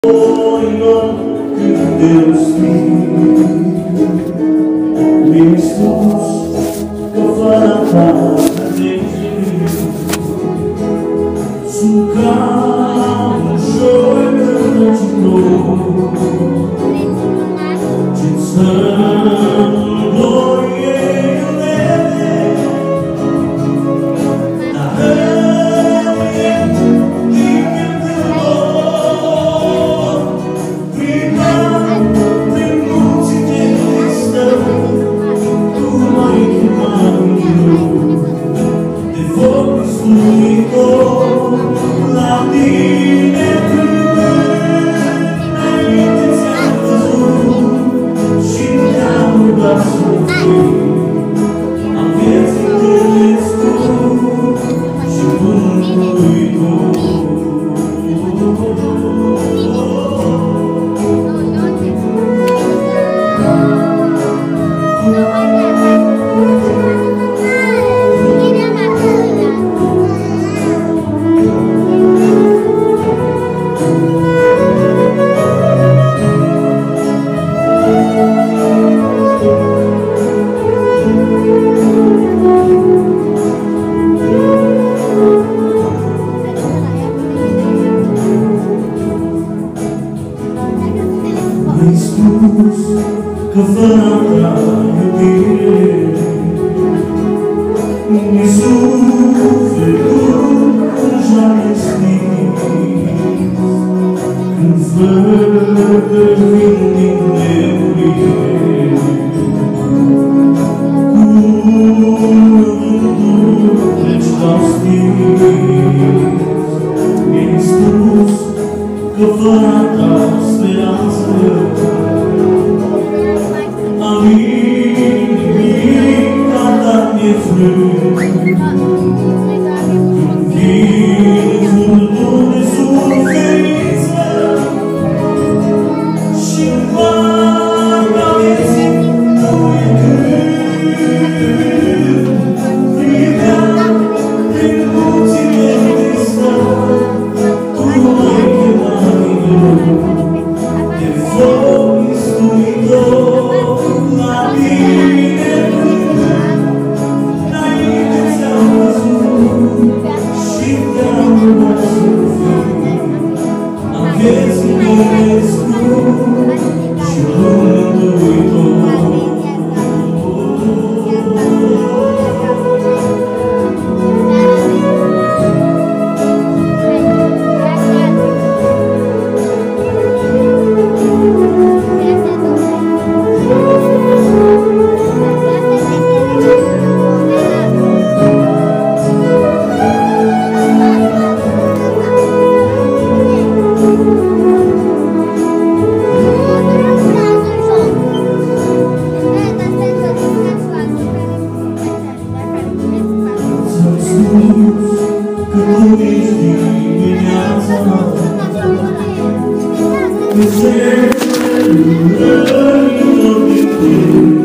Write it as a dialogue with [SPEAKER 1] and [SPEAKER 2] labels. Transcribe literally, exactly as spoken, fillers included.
[SPEAKER 1] Oilor când te schimb, mi-ai spus că fără ta neînțeleg. Sunt ca un șoier răcitor ce-n sărul glorie iubire, dar rămâie din gândul lor. Prin an, prin munții de cristal, tu m-ai chemat eu, de foc slujitor, la tine cântând, înainte ți-am văzut și te-am rugat să fii. Am vieții tale scurt și mântuitor. Mi-ai spus că fără ta iubire mi sufletul deja e stins, când fără vin din nebunie, cuvântul treci la stins. Mi-ai spus că fără ta speranță am nimic, dar mi-e frânt. Când vine furtul de suferință și-n barca vieții nu e cânt, priveam prin munțile de star, tu m-ai chemat eu, de foc istuitor, la tine cântând, înainte ți-am văzut și te-am rugat să fii. Am vieții mele scurt și mântuitor. Că tu ești dimineața, că cerul rărilor de tine.